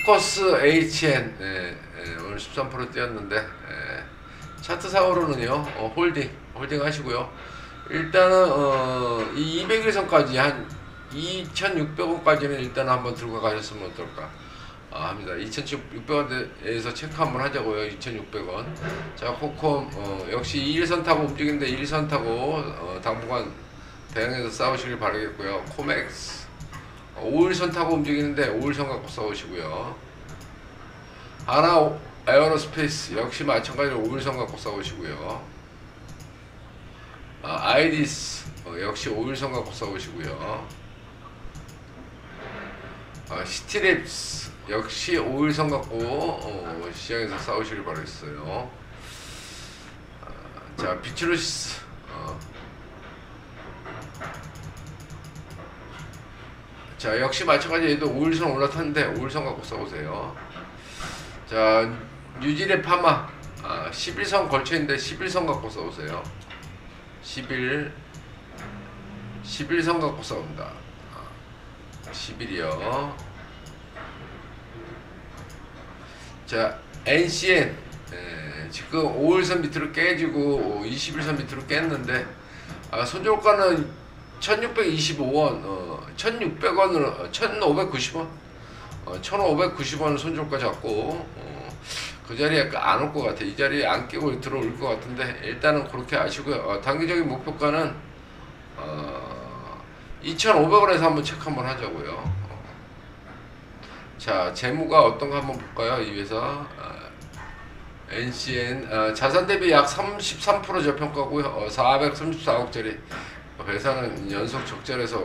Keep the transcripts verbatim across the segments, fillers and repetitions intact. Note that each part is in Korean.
코커스 에이치엔 예, 예, 오늘 십삼 퍼센트 뛰었는데 예, 차트상으로는요 어, 홀딩 홀딩 하시고요. 일단은 어, 이 이백 일선까지 한 이천육백 원까지는 일단 한번 들고 가셨으면 어떨까 아, 합니다. 이천육백 원에서 체크 한번 하자고요. 이천육백 원. 자, 코콤 어, 역시 이 일선 타고 움직이는데 일 선 타고 어, 당분간 대응해서 싸우시길 바라겠고요. 코맥스 어, 오 일선 타고 움직이는데 오 일선 갖고 싸우시고요. 하나 에어로스페이스 역시 마찬가지로 오 일선 갖고 싸우시고요. 아, 아이디스 어, 역시 오 일선 갖고 싸우시고요. 아, 시티랩스 역시 오 일선 갖고 어, 시장에서 싸우시길 바라겠어요. 아, 자, 비츠루시스 어. 자, 역시 마찬가지 얘도 오 일선 올라탔는데 오 일선 갖고 싸우세요. 자, 뉴질의 파마 아, 십일 선 걸쳐있는데 십일 선 갖고 싸우세요. 십일 십일 선 갖고 싸운다. 아, 십일이요. 자, 엔씨엔 예, 지금 오 일선 밑으로 깨지고 이십일 선 밑으로 깼는데 아, 손절가는 천육백이십오 원 어, 천육백 원으로 천오백구십 원 어, 천오백구십 원을 손절가 잡고 어, 그 자리에 안 올 것 같아. 이 자리에 안 끼고 들어올 것 같은데 일단은 그렇게 아시고요. 어, 단기적인 목표가는 어, 이천오백 원에서 한번 체크 한번 하자고요. 어. 자, 재무가 어떤가 한번 볼까요? 이 회사 어, 엔씨엔 어, 자산 대비 약 삼십삼 퍼센트 저평가고요. 어, 사백삼십사억짜리 회사는 연속 적자라서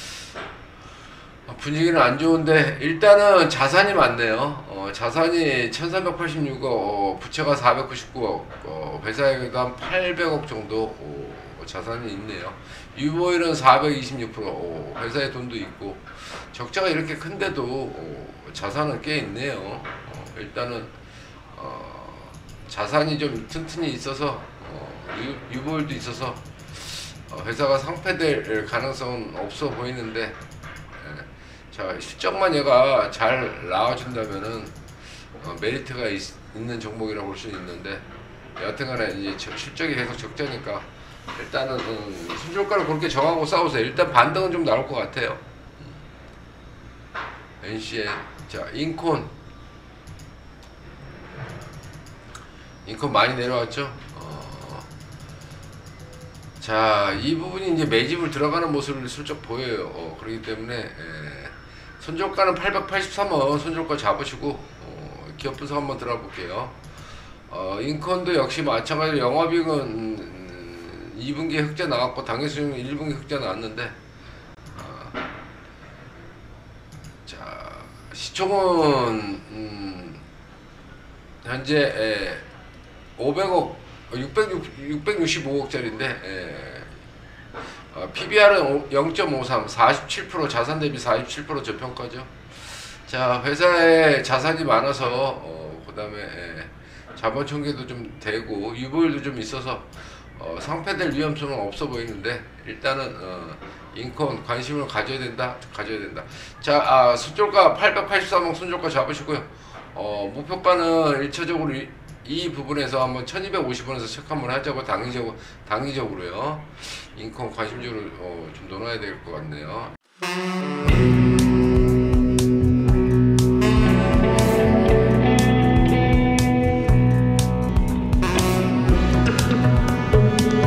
분위기는 안 좋은데 일단은 자산이 많네요. 어, 자산이 천삼백팔십육억, 어, 부채가 사백구십구억, 어, 회사에도 한 팔백억 정도 어, 자산이 있네요. 유보율은 사백이십육 퍼센트, 어, 회사에 돈도 있고 적자가 이렇게 큰데도 어, 자산은 꽤 있네요. 어, 일단은 어, 자산이 좀 튼튼히 있어서 어, 유, 유보율도 있어서 어, 회사가 상폐될 가능성은 없어 보이는데 자, 실적만 얘가 잘 나와준다면은 어, 메리트가 있, 있는 종목이라고 볼 수 있는데 여하튼간에 이제 저, 실적이 계속 적자니까 일단은 음, 손절가를 그렇게 정하고 싸우세요. 일단 반등은 좀 나올 것 같아요. 엔씨엔 자, 인콘 인콘 많이 내려왔죠. 어, 자, 이 부분이 이제 매집을 들어가는 모습을 슬쩍 보여요. 어, 그렇기 때문에 에, 손절가는 팔백팔십삼 원 손절가 잡으시고 어, 기업 분석 한번 들어가 볼게요. 어, 인컨도 역시 마찬가지로 영업이익은 음, 이 분기에 흑자 나왔고 당기수익은 일 분기 흑자 나왔는데 어, 자, 시총은 음, 현재 에, 오백억 육백육십오억짜리인데 에, 어, 피비알은 영 점 오삼, 사십칠 퍼센트 자산 대비 사십칠 퍼센트 저평가죠. 자, 회사에 자산이 많아서 어, 그 다음에 예, 자본 총계도 좀 되고 유보율도 좀 있어서 어, 상폐될 위험성은 없어 보이는데 일단은 어, 인콘 관심을 가져야 된다, 가져야 된다. 자, 아, 손절가 팔백팔십삼억 손절가 잡으시고요. 어, 목표가는 일차적으로 이, 이 부분에서 한번 천이백오십 원에서 체크 한번 하자고 당기적으로, 당기적으로요. 인컴 관심적으로 어, 좀 논해야 될 것 같네요.